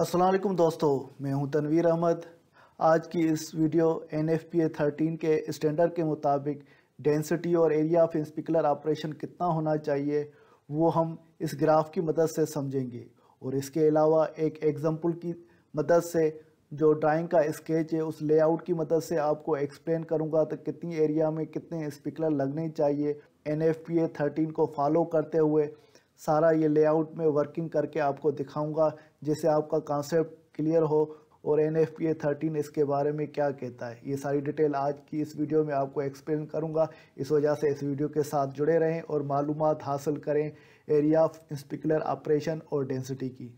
अस्सलाम वालेकुम दोस्तों, मैं हूं तनवीर अहमद। आज की इस वीडियो NFPA 13 के स्टैंडर्ड के मुताबिक डेंसिटी और एरिया ऑफ स्प्रिंकलर ऑपरेशन कितना होना चाहिए वो हम इस ग्राफ की मदद से समझेंगे। और इसके अलावा एक एग्जांपल की मदद से जो ड्राइंग का स्केच है उस लेआउट की मदद से आपको एक्सप्लेन करूंगा तो कितनी एरिया में कितने स्प्रिंकलर लगने चाहिए। NFPA 13 को फॉलो करते हुए सारा ये लेआउट में वर्किंग करके आपको दिखाऊंगा, जिससे आपका कॉन्सेप्ट क्लियर हो और NFPA 13 इसके बारे में क्या कहता है। ये सारी डिटेल आज की इस वीडियो में आपको एक्सप्लेन करूंगा। इस वजह से इस वीडियो के साथ जुड़े रहें और मालूमात हासिल करें एरिया ऑफ स्प्रिंकलर ऑपरेशन और डेंसिटी की।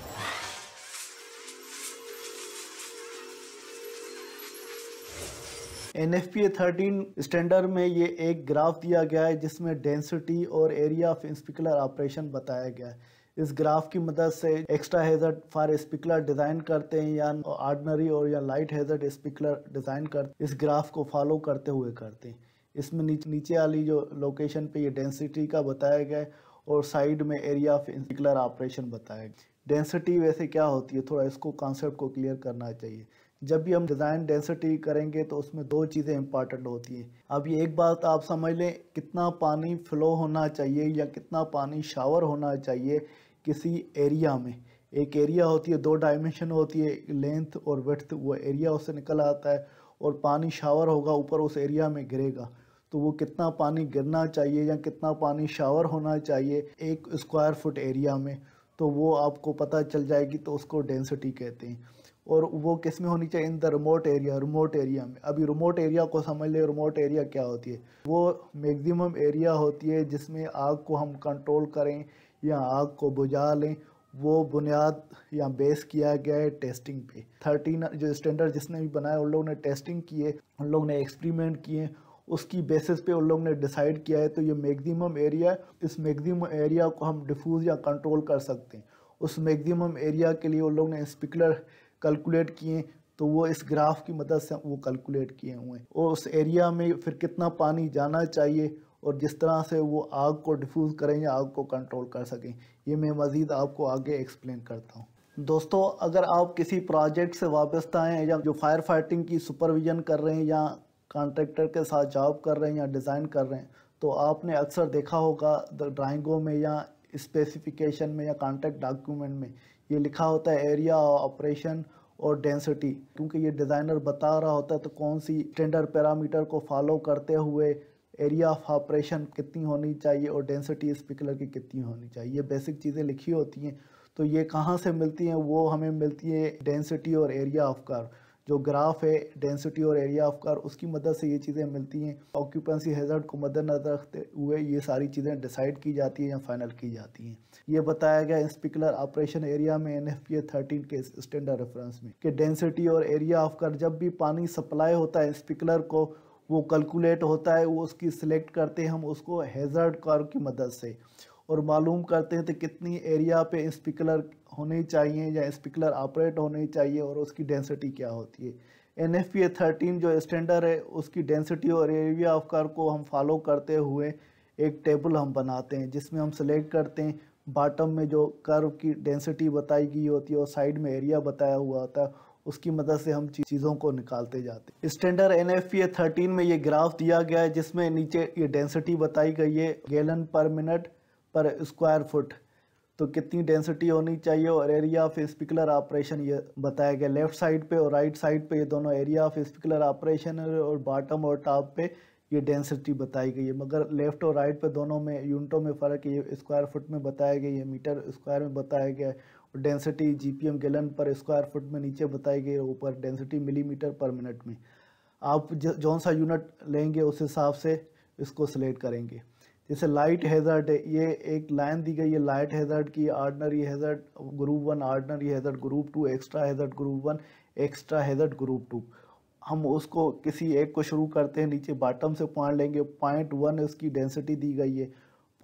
NFPA 13 स्टैंडर्ड में ये एक ग्राफ दिया गया है जिसमें डेंसिटी और एरिया ऑफ स्प्रिंकलर ऑपरेशन बताया गया है। इस ग्राफ की मदद से extra hazard for sprinkler design करते हैं या ऑर्डिनरी और या लाइट हैज़र्ड स्प्रिंकलर डिज़ाइन करते इस ग्राफ को फॉलो करते हुए करते हैं। इसमें नीचे वाली जो लोकेशन पे ये डेंसिटी का बताया गया है और साइड में एरिया ऑफ स्प्रिंकलर ऑपरेशन बताया गया। डेंसिटी वैसे क्या होती है, थोड़ा इसको कॉन्सेप्ट को क्लियर करना चाहिए। जब भी हम डिज़ाइन डेंसिटी करेंगे तो उसमें दो चीज़ें इंपॉर्टेंट होती हैं। अब ये एक बात आप समझ लें, कितना पानी फ्लो होना चाहिए या कितना पानी शावर होना चाहिए किसी एरिया में। एक एरिया होती है, दो डायमेंशन होती है, लेंथ और विड्थ, वो एरिया उससे निकल आता है और पानी शावर होगा ऊपर उस एरिया में गिरेगा। तो वो कितना पानी गिरना चाहिए या कितना पानी शावर होना चाहिए एक स्क्वायर फुट एरिया में, तो वो आपको पता चल जाएगी, तो उसको डेंसिटी कहते हैं। और वो किस में होनी चाहिए? इन द रिमोट एरिया में। अभी रिमोट एरिया को समझ ले, रिमोट एरिया क्या होती है? वो मैक्सिमम एरिया होती है जिसमें आग को हम कंट्रोल करें या आग को बुझा लें। वो बुनियाद या बेस किया गया है टेस्टिंग पे। 13 जो स्टैंडर्ड जिसने भी बनाया उन लोगों ने टेस्टिंग किए, उन लोगों ने एक्सपेरिमेंट किए, उसकी बेसिस पे उन लोगों ने डिसाइड किया है। तो ये मैक्सिमम एरिया, इस मैक्सिमम एरिया को हम डिफ्यूज़ या कंट्रोल कर सकते हैं। उस मैक्सिमम एरिया के लिए उन लोगों ने स्प्रिंकलर कैलकुलेट किए, तो वो इस ग्राफ की मदद से वो कैलकुलेट किए हुए हैं। और उस एरिया में फिर कितना पानी जाना चाहिए और जिस तरह से वो आग को डिफ्यूज़ करें या आग को कंट्रोल कर सकें, ये मैं मज़ीद आपको आगे एक्सप्लेन करता हूँ। दोस्तों, अगर आप किसी प्रोजेक्ट से वाबस्ता हैं या जो फायर फाइटिंग की सुपरविजन कर रहे हैं या कॉन्ट्रैक्टर के साथ जॉब कर रहे हैं या डिज़ाइन कर रहे हैं, तो आपने अक्सर देखा होगा ड्राइंगों में या स्पेसिफिकेशन में या कॉन्ट्रैक्ट डॉक्यूमेंट में ये लिखा होता है एरिया ऑपरेशन और डेंसिटी। क्योंकि ये डिज़ाइनर बता रहा होता है तो कौन सी स्टैंडर्ड पैरामीटर को फॉलो करते हुए एरिया ऑफ ऑपरेशन कितनी होनी चाहिए और डेंसिटी स्प्रिंकलर की कितनी होनी चाहिए, ये बेसिक चीज़ें लिखी होती हैं। तो ये कहाँ से मिलती हैं? वो हमें मिलती है डेंसिटी और एरिया ऑफ कर्व। जो ग्राफ है डेंसिटी और एरिया ऑफ कर्व, उसकी मदद से ये चीज़ें मिलती हैं। ऑक्यूपेंसी हैज़र्ड को मद्देनजर रखते हुए ये सारी चीज़ें डिसाइड की जाती हैं या फाइनल की जाती हैं। ये बताया गया स्प्रिंकलर ऑपरेशन एरिया में NFPA 13 के स्टैंडर्ड रेफरेंस में कि डेंसिटी और एरिया ऑफ कर्व, जब भी पानी सप्लाई होता है स्प्रिंकलर को, वो कैलकुलेट होता है, वो उसकी सिलेक्ट करते हैं हम उसको हैज़र्ड कर्व की मदद से और मालूम करते हैं तो कितनी एरिया पे स्प्रिंकलर होने चाहिए या स्प्रिंकलर ऑपरेट होने चाहिए और उसकी डेंसिटी क्या होती है। NFPA 13 जो स्टैंडर्ड है उसकी डेंसिटी और एरिया ऑफ कर्व को हम फॉलो करते हुए एक टेबल हम बनाते हैं जिसमें हम सेलेक्ट करते हैं बॉटम में जो कर्व की डेंसिटी बताई गई होती है और साइड में एरिया बताया हुआ होता है, उसकी मदद से हम चीज़ों को निकालते जाते हैं। स्टैंडर्ड NFPA 13 में ये ग्राफ दिया गया है जिसमें नीचे ये डेंसिटी बताई गई है गैलन पर मिनट पर स्क्वायर फुट, तो कितनी डेंसिटी होनी चाहिए, और एरिया ऑफ स्प्रिंकलर ऑपरेशन ये बताया गया। लेफ्ट साइड पे और राइट साइड पे ये दोनों एरिया ऑफ स्प्रिंकलर ऑपरेशन है और बॉटम और टॉप पे ये डेंसिटी बताई गई है। मगर लेफ्ट और राइट पे दोनों में यूनिटों में फ़र्क है। ये स्क्वायर फुट में बताया गया, ये मीटर स्क्वायर में बताया गया है और डेंसिटी GPM गैलन पर स्क्वायर फुट में नीचे बताई गई है, ऊपर डेंसिटी मिलीमीटर पर मिनट में। आप जौन सा यूनिट लेंगे उस हिसाब से इसको सिलेक्ट करेंगे। जैसे लाइट हैज़र्ड है, ये एक लाइन दी गई है लाइट हैज़र्ड की, ordinary hazard group 1, ordinary hazard group 2, extra hazard group 1, extra hazard group 2। हम उसको किसी एक को शुरू करते हैं, नीचे बॉटम से पॉइंट लेंगे। 0.1 उसकी डेंसिटी दी गई है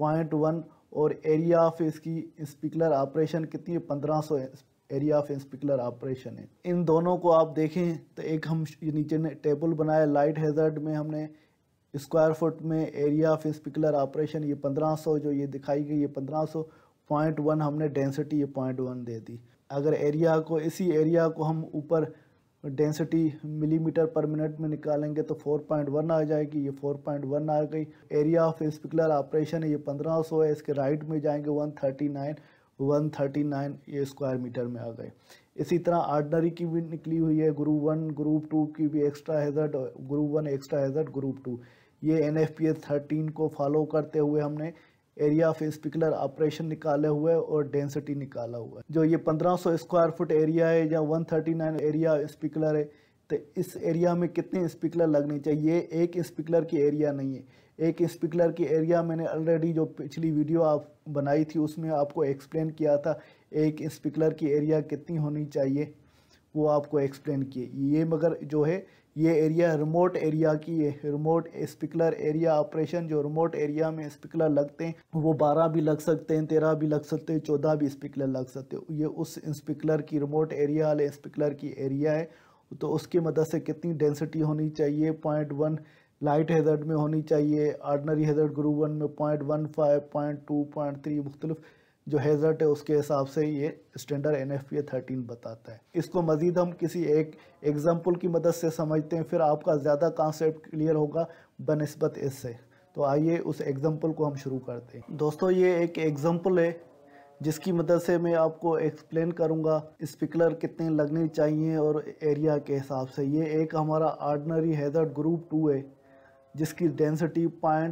0.1 और एरिया ऑफ इसकी स्प्रिंकलर ऑपरेशन कितनी है? 1500 एरिया ऑफ स्प्रिंकलर ऑपरेशन है। इन दोनों को आप देखें तो एक हम नीचे ने टेबल बनाया, लाइट हैज़र्ड में हमने स्क्वायर फुट में एरिया ऑफ स्प्रिंकलर ऑपरेशन ये 1500 जो ये दिखाई गई ये 1500, 0.1 हमने डेंसिटी ये 0.1 दे दी। अगर एरिया को इसी एरिया को हम ऊपर डेंसिटी मिलीमीटर पर मिनट में निकालेंगे तो 4.1 आ जाएगी। ये 4.1 आ गई। एरिया ऑफ स्पिकुलर ऑपरेशन है ये 1500 है। इसके राइट में जाएंगे 139 ये स्क्वायर मीटर में आ गए। इसी तरह ऑर्डिनरी की भी निकली हुई है, ग्रुप 1 ग्रुप 2 की भी extra hazard, group 1 extra hazard group 2। ये NFPA 13 को फॉलो करते हुए हमने एरिया ऑफ स्पिकुलर ऑपरेशन निकाले हुए और डेंसिटी निकाला हुआ है। जो ये 1500 स्क्वायर फुट एरिया है या 139 एरिया स्पिकुलर है, तो इस एरिया में कितने स्पिकुलर लगने चाहिए? एक स्पिकुलर की एरिया नहीं है। एक स्पिकुलर की एरिया मैंने ऑलरेडी जो पिछली वीडियो आप बनाई थी उसमें आपको एक्सप्लेन किया था एक स्पिकुलर की एरिया कितनी होनी चाहिए, वो आपको एक्सप्लेन किए। ये मगर जो है ये एरिया रिमोट एरिया की है। रिमोट स्पिकुलर एरिया ऑपरेशन, जो रिमोट एरिया में स्पिकुलर लगते हैं वो 12 भी लग सकते हैं, 13 भी लग सकते हैं, 14 भी स्पिकुलर लग सकते हैं। ये उस स्पिकुलर की रिमोट एरिया वाले स्पिकुलर की एरिया है। तो उसकी मदद से कितनी डेंसिटी होनी चाहिए? 0.1 लाइट हैज़र्ड में होनी चाहिए, ऑर्डिनरी हैज़र्ड ग्रुप 1 में 0.15, 0.2, 0.3 मुख्तलिफ जो हैज़र्ड है उसके हिसाब से ये स्टैंडर्ड NFPA 13 बताता है। इसको मज़ीद हम किसी एक एग्जाम्पल की मदद से समझते हैं, फिर आपका ज़्यादा कॉन्सेप्ट क्लियर होगा बनिस्बत इससे। तो आइए उस एग्जाम्पल को हम शुरू करते हैं। दोस्तों ये एक एग्जाम्पल है जिसकी मदद से मैं आपको एक्सप्लेन करूंगा स्पिकुलर कितने लगने चाहिए और एरिया के हिसाब से। ये एक हमारा ऑर्डिनरी हैज़र्ड ग्रुप 2 है जिसकी डेंसिटी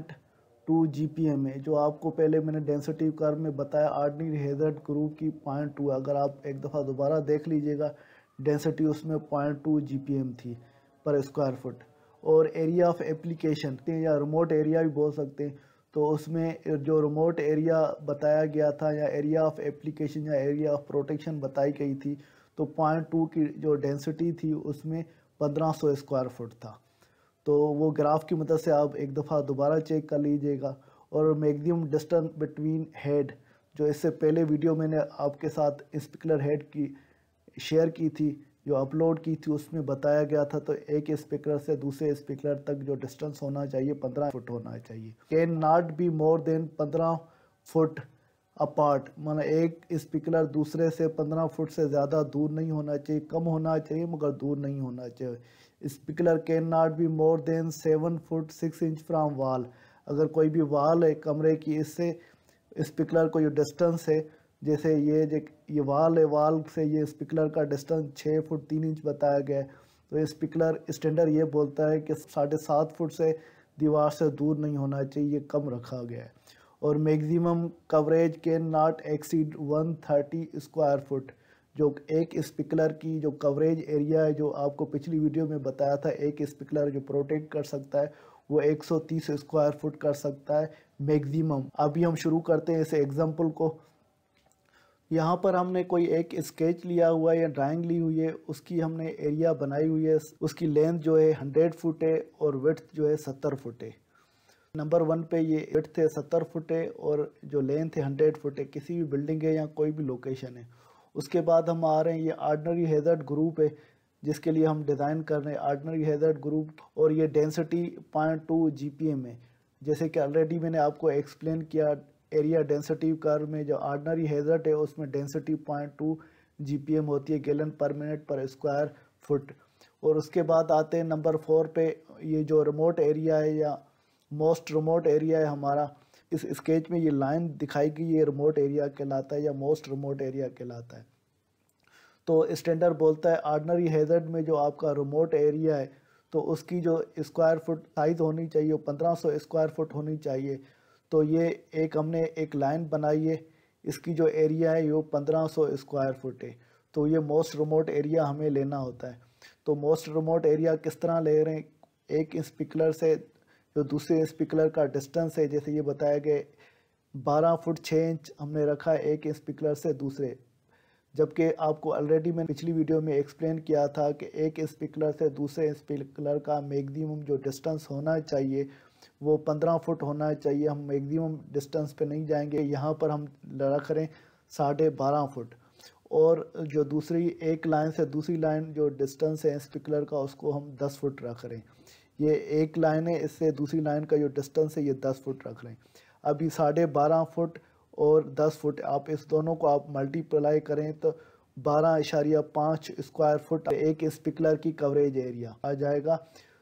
0.2 GPM है। जो आपको पहले मैंने डेंसिटी कर्व में बताया ऑर्डिनरी हैज़र्ड ग्रुप की 0.2, अगर आप एक दफ़ा दोबारा देख लीजिएगा डेंसिटी उसमें 0.2 GPM थी पर स्क्वायर फुट। और एरिया ऑफ एप्लीकेशन या रिमोट एरिया भी बोल सकते हैं, तो उसमें जो रिमोट एरिया बताया गया था या एरिया ऑफ एप्लीकेशन या एरिया ऑफ प्रोटेक्शन बताई गई थी, तो 0.2 की जो डेंसिटी थी उसमें 1500 स्क्वायर फुट था। तो वो ग्राफ की मदद से आप एक दफ़ा दोबारा चेक कर लीजिएगा। और मैक्सिमम डिस्टेंस बिटवीन हेड, जो इससे पहले वीडियो मैंने आपके साथ स्पिकुलर हेड की शेयर की थी, जो अपलोड की थी, उसमें बताया गया था तो एक स्पिकुलर से दूसरे स्पिकुलर तक जो डिस्टेंस होना चाहिए 15 फुट होना चाहिए। Can not be more than 15 foot apart, माना एक स्पिकुलर दूसरे से 15 फुट से ज़्यादा दूर नहीं होना चाहिए, कम होना चाहिए मगर दूर नहीं होना चाहिए। Sprinkler can not be more than 7 foot 6 inch from wall, अगर कोई भी वाल है कमरे की, इससे स्पिकुलर को जो डिस्टेंस है, जैसे ये वाल है, वाल से ये स्पिकुलर का डिस्टेंस 6 फुट 3 इंच बताया गया है, तो स्पिकुलर स्टैंडर्ड ये बोलता है कि 7.5 फुट से दीवार से दूर नहीं होना चाहिए, ये कम रखा गया है। और maximum coverage can not exceed 130 square foot, जो एक स्पिकुलर की जो कवरेज एरिया है, जो आपको पिछली वीडियो में बताया था एक स्पिकुलर जो प्रोटेक्ट कर सकता है वो 130 स्क्वायर फुट कर सकता है मैक्सिमम। अभी हम शुरू करते हैं इस एग्जांपल को। यहाँ पर हमने कोई एक स्केच लिया हुआ है या ड्राइंग ली हुई है, उसकी हमने एरिया बनाई हुई है। उसकी लेंथ जो है 100 फुट है और विड्थ जो है 70 फुट है। नंबर 1 पे ये विड्थ है 70 फुट है और जो लेंथ है 100 फुट है, किसी भी बिल्डिंग है या कोई भी लोकेशन है। उसके बाद हम आ रहे हैं, ये ऑर्डिनरी हैज़र्ड ग्रुप है जिसके लिए हम डिज़ाइन कर रहे हैं ऑर्डिनरी हैज़र्ड ग्रुप, और ये डेंसिटी 0.2 GPM है। जैसे कि ऑलरेडी मैंने आपको एक्सप्लेन किया एरिया डेंसिटी कर्व में, जो ऑर्डिनरी हैज़र्ड है उसमें डेंसिटी 0.2 GPM होती है, गैलन पर मिनट पर स्क्वायर फुट। और उसके बाद आते हैं नंबर 4 पे, ये जो रिमोट एरिया है या मोस्ट रिमोट एरिया है हमारा, इस स्केच में ये लाइन दिखाई गई, ये रिमोट एरिया कहलाता है या मोस्ट रिमोट एरिया कहलाता है। तो स्टैंडर्ड बोलता है ऑर्डिनरी हैज़र्ड में जो आपका रिमोट एरिया है तो उसकी जो स्क्वायर फुट साइज़ होनी चाहिए वो 1500 स्क्वायर फुट होनी चाहिए। तो ये हमने एक लाइन बनाई है, इसकी जो एरिया है वो 1500 स्क्वायर फुट है। तो ये मोस्ट रिमोट एरिया हमें लेना होता है। तो मोस्ट रिमोट एरिया किस तरह ले रहे हैं? एक स्पिकुलर से जो दूसरे स्पिकुलर का डिस्टेंस है, जैसे ये बताया गया 12 फुट 6 इंच हमने रखा है एक स्पिकुलर से दूसरे, जबकि आपको ऑलरेडी मैंने पिछली वीडियो में एक्सप्लेन किया था कि एक स्पिकुलर से दूसरे स्पिकुलर का मैक्सिमम जो डिस्टेंस होना चाहिए वो 15 फुट होना चाहिए। हम मैक्सिमम डिस्टेंस पे नहीं जाएंगे, यहाँ पर हम रख रहे हैं 12.5 फुट। और जो दूसरी एक लाइन से दूसरी लाइन जो डिस्टेंस है स्पिकुलर का उसको हम 10 फुट रख रहे हैं। ये एक लाइन है, इससे दूसरी लाइन का जो डिस्टेंस है ये 10 फुट रख रहे हैं। अभी 12.5 फुट और 10 फुट, आप इस दोनों को आप मल्टीप्लाई करें तो 12.5 स्क्वायर फुट एक स्पिंकलर की कवरेज एरिया आ जाएगा।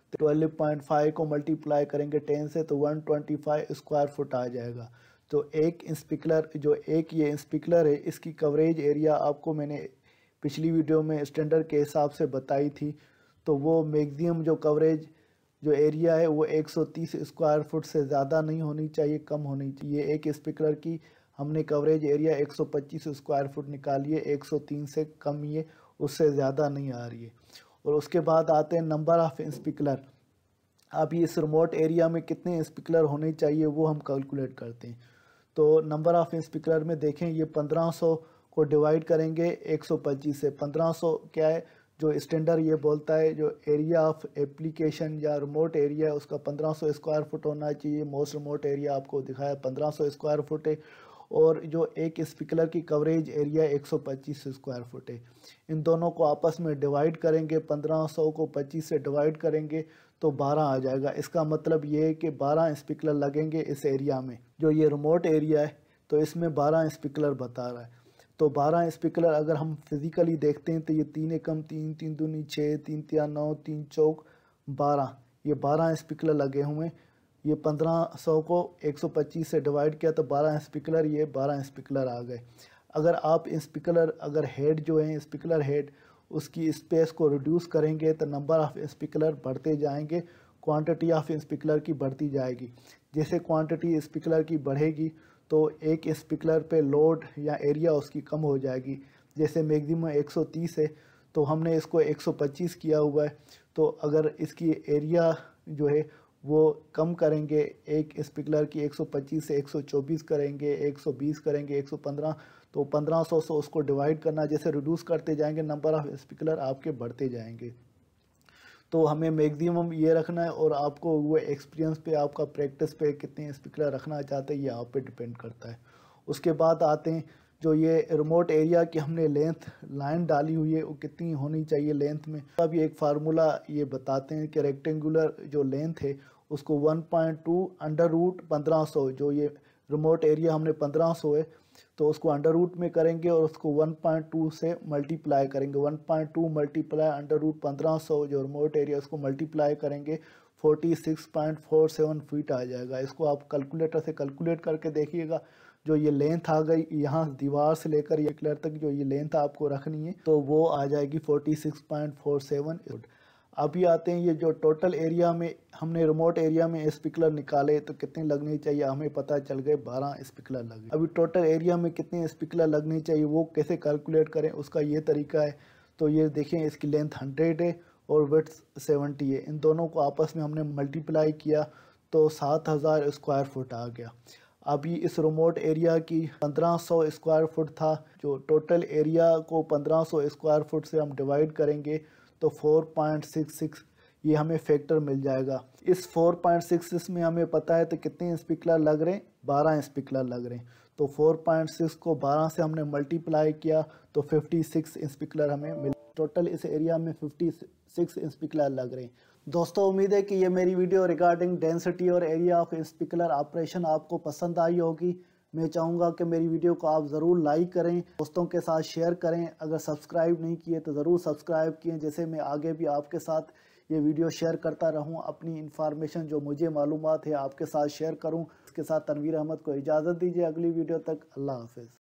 12.5 को मल्टीप्लाई करेंगे 10 से तो 125 स्क्वायर फुट आ जाएगा। तो एक स्पिंकलर जो एक ये स्पिंकलर है इसकी कवरेज एरिया आपको मैंने पिछली वीडियो में स्टैंडर्ड के हिसाब से बताई थी। तो वो मैक्सिमम जो कवरेज जो एरिया है वो 130 स्क्वायर फुट से ज़्यादा नहीं होनी चाहिए, कम होनी चाहिए। एक स्पिंकलर की हमने कवरेज एरिया 125 स्क्वायर फुट निकाली है, 103 से कम ये उससे ज़्यादा नहीं आ रही है। और उसके बाद आते हैं नंबर ऑफ़ स्पिंकलर। अब इस रिमोट एरिया में कितने स्पिंकलर होने चाहिए वो हम कैलकुलेट करते हैं। तो नंबर ऑफ़ स्पिंकलर में देखें ये 1500 को डिवाइड करेंगे 125 से। 1500 क्या है जो स्टैंडर्ड ये बोलता है जो एरिया ऑफ एप्लीकेशन या रिमोट एरिया है उसका 1500 स्क्वायर फुट होना चाहिए। मोस्ट रिमोट एरिया आपको दिखाया 1500 स्क्वायर फुट है और जो एक स्पिंकलर की कवरेज एरिया 125 स्क्वायर फुट है। इन दोनों को आपस में डिवाइड करेंगे, 1500 को 25 से डिवाइड करेंगे तो 12 आ जाएगा। इसका मतलब ये है कि 12 स्पिंकलर लगेंगे इस एरिया में। जो ये रिमोट एरिया है तो इसमें 12 स्पिंकलर बता रहा है। तो 12 स्पिंकलर अगर हम फिज़िकली देखते हैं तो ये 3 एकम 3, 3 दूनी 6, 3 तिया 9, 3 चौक 12, ये 12 स्पिंकलर लगे हुए हैं। ये 1500 को 125 से डिवाइड किया तो 12 स्पिंकलर, ये 12 स्पिंकलर आ गए। अगर आप स्पिंकलर अगर हेड जो है स्पिंकलर हेड उसकी स्पेस को रिड्यूस करेंगे तो नंबर ऑफ़ स्पिंकलर बढ़ते जाएंगे, क्वांटिटी ऑफ स्पिंकलर की बढ़ती जाएगी। जैसे क्वांटिटी स्पिंकलर की बढ़ेगी तो एक स्पिंकलर पे लोड या एरिया उसकी कम हो जाएगी। जैसे मैक्सिमम 130 है तो हमने इसको 125 किया हुआ है, तो अगर इसकी एरिया जो है वो कम करेंगे, एक स्पिंकलर की 125 से 124 करेंगे, 120 करेंगे, 115, तो 1500 से उसको डिवाइड करना, जैसे रिड्यूस करते जाएंगे नंबर ऑफ़ स्पिंकलर आपके बढ़ते जाएंगे। तो हमें मैक्सिमम ये रखना है और आपको वो एक्सपीरियंस पे आपका प्रैक्टिस पे कितने स्पिंकलर रखना चाहते हैं ये आप पे डिपेंड करता है। उसके बाद आते हैं जो ये रिमोट एरिया की हमने लेंथ लाइन डाली हुई है वो कितनी होनी चाहिए लेंथ में। अब ये एक फार्मूला ये बताते हैं कि रेक्टेंगुलर जो लेंथ है उसको 1.2 अंडर रूट 1500, जो ये रिमोट एरिया हमने 1500 है तो उसको अंडर रूट में करेंगे और उसको 1.2 से मल्टीप्लाई करेंगे। 1.2 मल्टीप्लाई अंडर रूट 1500 जो रिमोट एरिया उसको मल्टीप्लाई करेंगे 46.47 फीट आ जाएगा। इसको आप कैलकुलेटर से कैलकुलेट करके देखिएगा। जो ये लेंथ आ गई यहाँ दीवार से लेकर ये क्लियर तक जो ये लेंथ आपको रखनी है तो वो आ जाएगी 46.47 फुट। अभी आते हैं ये जो टोटल एरिया में हमने रिमोट एरिया में स्पिंकलर निकाले तो कितने लगने चाहिए, हमें पता चल गए 12 स्पिंकलर लगे। अभी टोटल एरिया में कितने स्पिंकलर लगने चाहिए वो कैसे कैलकुलेट करें उसका ये तरीका है। तो ये देखें इसकी लेंथ 100 है और विड्थ 70 है, इन दोनों को आपस में हमने मल्टीप्लाई किया तो 7000 स्क्वायर फुट आ गया। अभी इस रिमोट एरिया की 1500 स्क्वायर फुट था, जो टोटल एरिया को 1500 स्क्वायर फुट से हम डिवाइड करेंगे तो 4.66 ये हमें फैक्टर मिल जाएगा। इस 4.66 में हमें पता है तो कितने स्पिंकलर लग रहे हैं, 12 स्पिंकलर लग रहे हैं। तो 4.6 को 12 से हमने मल्टीप्लाई किया तो 56 स्पिंकलर हमें मिल, टोटल इस एरिया में 56 स्पिंकलर लग रहे हैं। दोस्तों उम्मीद है कि ये मेरी वीडियो रिगार्डिंग डेंसिटी और एरिया ऑफ स्पिंकलर ऑपरेशन आपको पसंद आई होगी। मैं चाहूँगा कि मेरी वीडियो को आप ज़रूर लाइक करें, दोस्तों के साथ शेयर करें। अगर सब्सक्राइब नहीं किए तो ज़रूर सब्सक्राइब किए, जैसे मैं आगे भी आपके साथ ये वीडियो शेयर करता रहूं, अपनी इन्फॉर्मेशन जो मुझे मालूमात है आपके साथ शेयर करूं। इसके साथ तनवीर अहमद को इजाज़त दीजिए, अगली वीडियो तक अल्लाह हाफ़िज़।